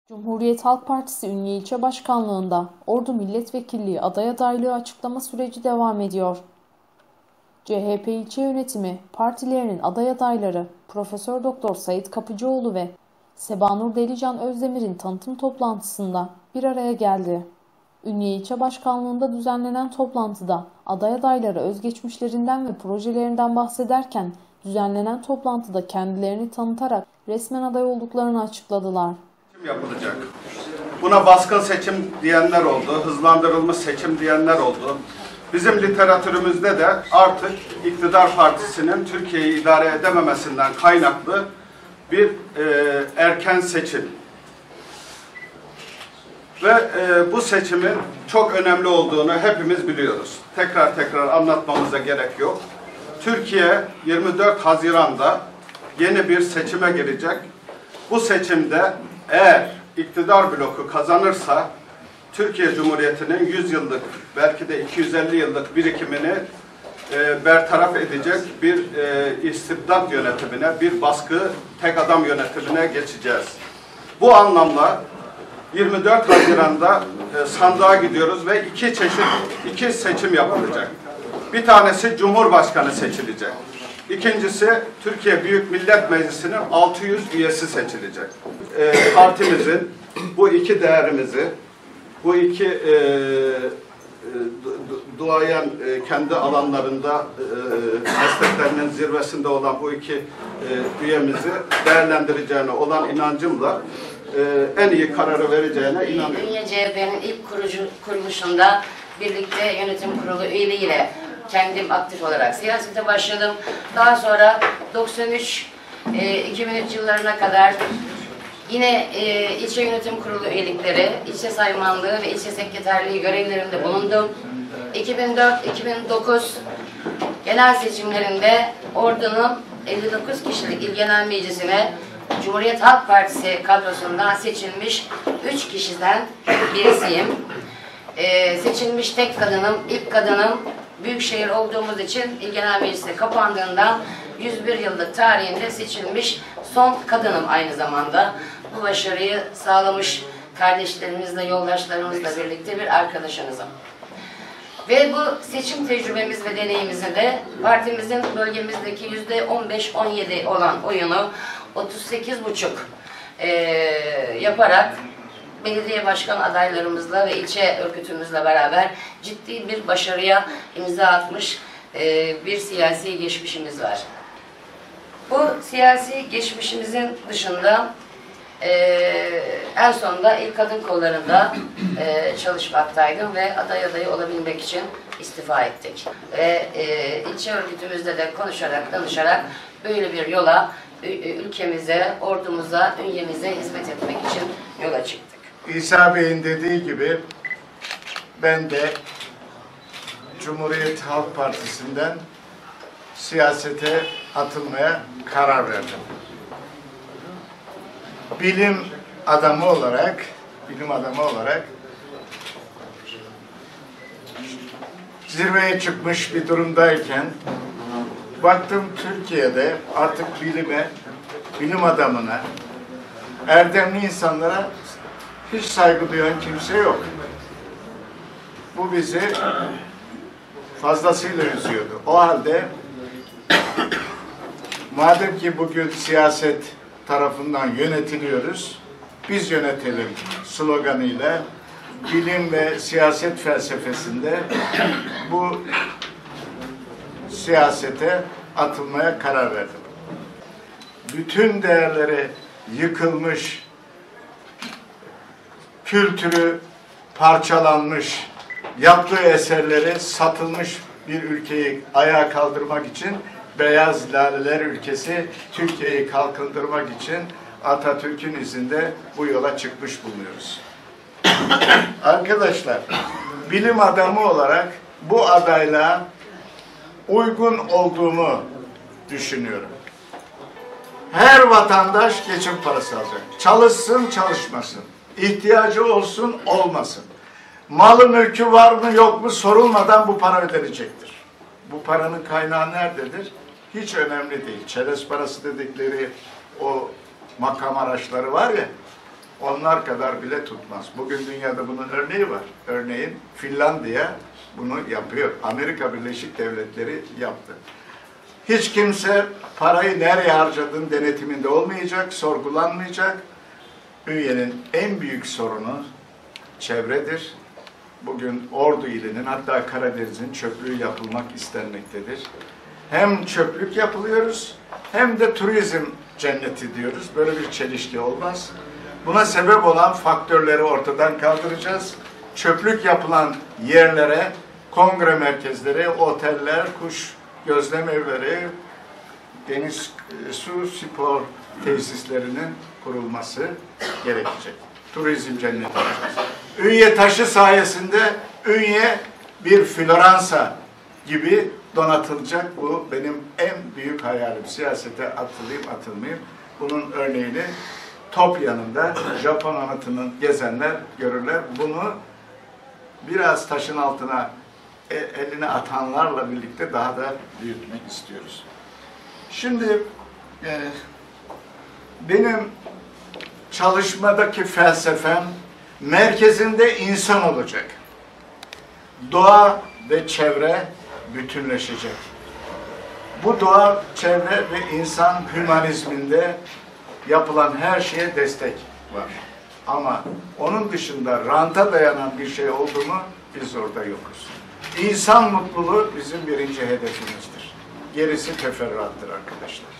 Cumhuriyet Halk Partisi Ünye İlçe Başkanlığı'nda Ordu Milletvekilliği aday adaylığı açıklama süreci devam ediyor. CHP ilçe yönetimi partilerinin aday adayları Profesör Doktor Sait Kapıcıoğlu ve Sebanur Delican Özdemir'in tanıtım toplantısında bir araya geldi. Ünye İlçe Başkanlığı'nda düzenlenen toplantıda aday adayları özgeçmişlerinden ve projelerinden bahsederken düzenlenen toplantıda kendilerini tanıtarak resmen aday olduklarını açıkladılar. Yapılacak. Buna baskın seçim diyenler oldu, hızlandırılmış seçim diyenler oldu. Bizim literatürümüzde de artık iktidar partisinin Türkiye'yi idare edememesinden kaynaklı bir erken seçim. Ve bu seçimin çok önemli olduğunu hepimiz biliyoruz. Tekrar tekrar anlatmamıza gerek yok. Türkiye 24 Haziran'da yeni bir seçime girecek. Bu seçimde eğer iktidar bloku kazanırsa Türkiye Cumhuriyeti'nin 100 yıllık belki de 250 yıllık birikimini bertaraf edecek bir istibdat yönetimine, bir baskı tek adam yönetimine geçeceğiz. Bu anlamda 24 Haziran'da sandığa gidiyoruz ve iki seçim yapılacak. Bir tanesi Cumhurbaşkanı seçilecek. İkincisi Türkiye Büyük Millet Meclisi'nin 600 üyesi seçilecek. Partimizin bu iki değerimizi, bu iki duayen kendi alanlarında mesleklerinin zirvesinde olan bu iki üyemizi değerlendireceğine olan inancımla en iyi kararı vereceğine inanıyorum. Ünye CHP'nin ilk kuruluşunda birlikte yönetim kurulu üyeliğiyle kendim aktif olarak siyasete başladım. Daha sonra 93-2003 yıllarına kadar yine ilçe yönetim kurulu üyelikleri, ilçe saymanlığı ve ilçe sekreterliği görevlerinde bulundum. 2004-2009 genel seçimlerinde Ordu'nun 59 kişilik İl Genel Meclisi'ne Cumhuriyet Halk Partisi kadrosundan seçilmiş 3 kişiden birisiyim. Seçilmiş tek kadınım, ilk kadınım. Büyükşehir olduğumuz için İl Genel Meclisi kapandığından 101 yıllık tarihinde seçilmiş son kadınım aynı zamanda. Bu başarıyı sağlamış kardeşlerimizle, yoldaşlarımızla birlikte bir arkadaşınızım. Ve bu seçim tecrübemiz ve deneyimizi de partimizin bölgemizdeki %15-17 olan oyunu 38,5 yaparak belediye başkan adaylarımızla ve ilçe örgütümüzle beraber ciddi bir başarıya imza atmış bir siyasi geçmişimiz var. Bu siyasi geçmişimizin dışında en sonunda İl Kadın Kolları'nda çalışmaktaydım ve adayı olabilmek için istifa ettik. Ve ilçe örgütümüzde de konuşarak, danışarak böyle bir yola ülkemize, ordumuza, ünyemize hizmet etmek için yola çıktık. İsa Bey'in dediği gibi ben de Cumhuriyet Halk Partisi'nden siyasete atılmaya karar verdim. Bilim adamı olarak zirveye çıkmış bir durumdayken baktım Türkiye'de artık bilim adamına, erdemli insanlara hiç saygı duyan kimse yok. Bu bizi fazlasıyla üzüyordu. O halde madem ki bugün siyaset tarafından yönetiliyoruz, biz yönetelim sloganıyla bilim ve siyaset felsefesinde bu siyasete atılmaya karar verdim. Bütün değerleri yıkılmış, kültürü parçalanmış, yaptığı eserleri satılmış bir ülkeyi ayağa kaldırmak için, Beyaz Laleler ülkesi Türkiye'yi kalkındırmak için Atatürk'ün izinde bu yola çıkmış bulunuyoruz. Arkadaşlar, bilim adamı olarak bu adaylığa uygun olduğumu düşünüyorum. Her vatandaş geçim parası alacak. Çalışsın, çalışmasın. İhtiyacı olsun, olmasın. Malı mülkü var mı yok mu sorulmadan bu para ödenecektir. Bu paranın kaynağı nerededir? Hiç önemli değil. Çerez parası dedikleri o makam araçları var ya, onlar kadar bile tutmaz. Bugün dünyada bunun örneği var. Örneğin Finlandiya bunu yapıyor. Amerika Birleşik Devletleri yaptı. Hiç kimse parayı nereye harcadığın denetiminde olmayacak, sorgulanmayacak. Ünye'nin en büyük sorunu çevredir. Bugün Ordu ilinin, hatta Karadeniz'in çöplüğü yapılmak istenmektedir. Hem çöplük yapılıyoruz, hem de turizm cenneti diyoruz. Böyle bir çelişki olmaz. Buna sebep olan faktörleri ortadan kaldıracağız. Çöplük yapılan yerlere, kongre merkezleri, oteller, kuş gözlem evleri, deniz su spor tesislerinin kurulması gerekecek. Turizm cenneti olacağız. Ünye taşı sayesinde Ünye bir Floransa gibi donatılacak. Bu benim en büyük hayalim. Siyasete atılayım atılmayayım. Bunun örneğini top yanında Japon anıtının gezenler görürler. Bunu biraz taşın altına eline atanlarla birlikte daha da büyütmek istiyoruz. Şimdi benim çalışmadaki felsefem merkezinde insan olacak. Doğa ve çevre bütünleşecek. Bu doğa, çevre ve insan hümanizminde yapılan her şeye destek var. Ama onun dışında ranta dayanan bir şey oldu mu biz orada yokuz. İnsan mutluluğu bizim birinci hedefimizdir. Gerisi teferruattır arkadaşlar.